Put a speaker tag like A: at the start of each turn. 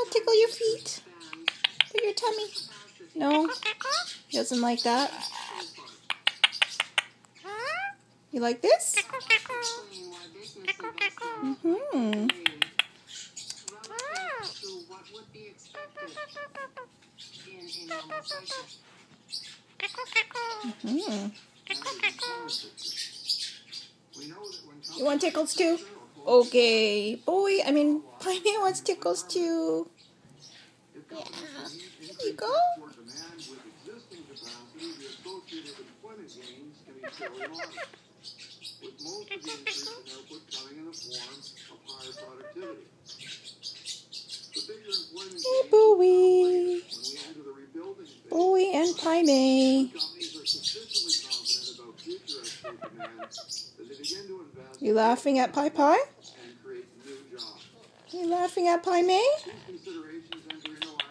A: tickle your feet? Or your tummy? No? He doesn't like that? You like this? Mm-hmm. Mm-hmm. You want Tickles too? Okay. Bowie, PaiMei wants Tickles too. Yeah. Here you go. Hey, Bowie. Bowie and PaiMei. You laughing at Pai? You laughing at PaiMei?